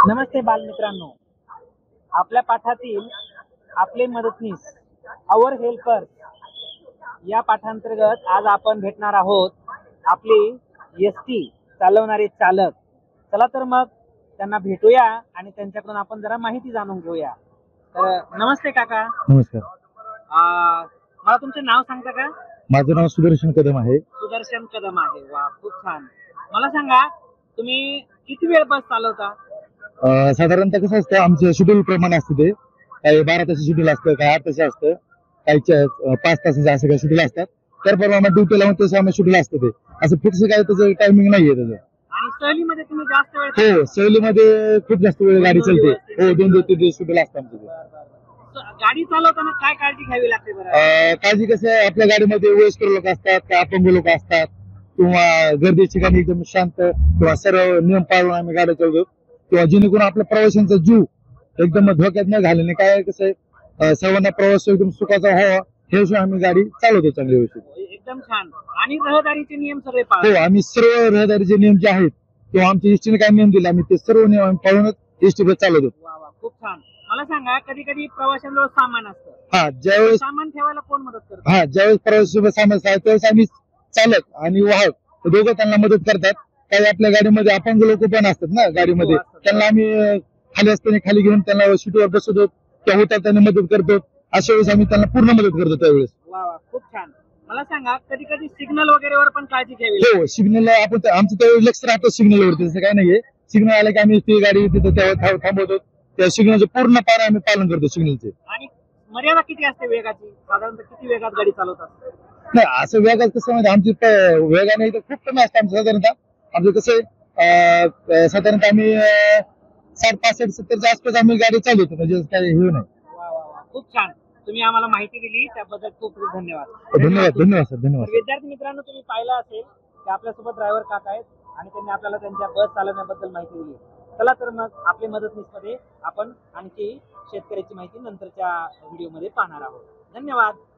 नमस्ते बालमित्रांनो, आपल्या पाठातील आपले मदतनीस अवर हेल्पर या पाठांतर्गत आज आपण भेटणार आहोत आपली एसटी चालवणारे चालक. चला तर मग त्यांना भेटूया आणि त्यांच्याकडून आपण जरा माहिती जाणून घेऊया. तर नमस्ते काका. नमस्कार. मला तुमचं नाव सांगता का? माझं नाव सुदर्शन कदम आहे. सुदर्शन कदम आहे. वा, खूप छान. मला सांगा, तुम्ही किती वेळ बस चालवता? साधारणतः कसं असतं, आमचं शेड्यूल प्रमाणे असतं. ते काही 12 तास शेड्यूल असतं, काही 8 तास असतं, काही 5 तासाचं असं काही शेड्यूल असतात. त्याप्रमाणे ड्युटी लावून तसं आम्ही शेड्यूल असतं. ते असं फिक्स काय त्याचं टायमिंग नाहीये त्याचं. आणि सहलीमध्ये तुम्ही जास्त वेळ? हो, सहलीमध्ये खूप जास्त वेळ गाडी चालते. हो, 2-3 दिवस शेड्यूल असतं आमचं. गाडी चालवताना काय काळजी घ्यावी लागते बरं? काळजी कसं आहे, आपल्या गाडीमध्ये वयस्कर लोक असतात, काही अपंग लोक असतात, किंवा गर्दीच्या ठिकाणी एकदम शांत किंवा सर्व नियम पाळून आम्ही गाडी चालवतो. किंवा जेणेकरून आपल्या प्रवाशांचा जीव एकदम धोक्यात न घालणे, काय कसं आहे, सर्वांना प्रवास एकदम सुखाचा व्हावा हे हिशोबाने आम्ही गाडी चालवतो चांगली व्यवस्थित. एकदम छान. आणि रहदारीचे नियम सगळे हो, पाळतो? आम्ही सर्व रहदारीचे नियम जे आहेत किंवा आमच्या एसटीने काय नियम दिले, आम्ही ते सर्व नियम आम्ही पाळूनच एसटी बस चालवतो. वा वा, खूप छान. मला सांगा, कधी कधी प्रवाशांजवळ सामान असतं, हा, ज्यावेळेस सामान ठेवायला कोण मदत करतं? हा ज्यावेळेस प्रवासी सामान आहे त्यावेळेस आम्ही चालक आणि वाहक दोघं त्यांना मदत करतात. काही आपल्या गाडीमध्ये अपंग लोक पण असतात ना गाडीमध्ये, त्यांना आम्ही खाली असताना खाली घेऊन त्यांना सीटवर बसवतो किंवा उतरताना मदत करतो. अशा वेळेस आम्ही त्यांना पूर्ण मदत करतो त्यावेळेस. वा वा, खूप छान. मला सांगा, कधी कधी सिग्नल वगैरेवर पण काळजी घ्यावी लागते? हो, सिग्नल आपण आमचं त्यावेळेस लक्ष राहतं सिग्नलवरती. तसं काय नाहीये, सिग्नल आलं की आम्ही ती गाडी तिथं त्यावेळेस थांबवतो. त्या सिग्नलचं पूर्ण पार आम्ही पालन करतो सिग्नलचे. आणि मर्यादा किती असते वेगाची? साधारणतः किती वेगात गाडी चालवतात? नाही, असं वेगात कसं म्हणजे आमची वेगाने इथं खूप कमी असतं आमचं. साधारणतः आमचं कसं आहे, साधारणतः आम्ही 60-65-70च्या आसपास आम्ही गाडी चालवतो, म्हणजे काही हे नाही. वा वा वा, खूप छान. तुम्ही आम्हाला माहिती दिली त्याबद्दल खूप खूप धन्यवाद. धन्यवाद सर, धन्यवाद. विद्यार्थी मित्रांनो, तुम्ही पाहिलं असेल की आपल्यासोबत ड्रायव्हर काका आहेत आणि त्यांनी आपल्याला त्यांच्या बस चालवण्याबद्दल माहिती दिली. चला तर मग आपले मदतनीस मध्ये आपण आणखी शेतकऱ्याची माहिती नंतरच्या व्हिडिओमध्ये पाहणार आहोत. धन्यवाद.